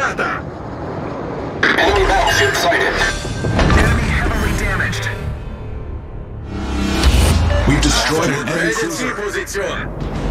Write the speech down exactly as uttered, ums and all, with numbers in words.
attaccata! Enemy battleship sighted. Enemy heavily damaged. We've destroyed an enemy Prenditi cruiser. posizione.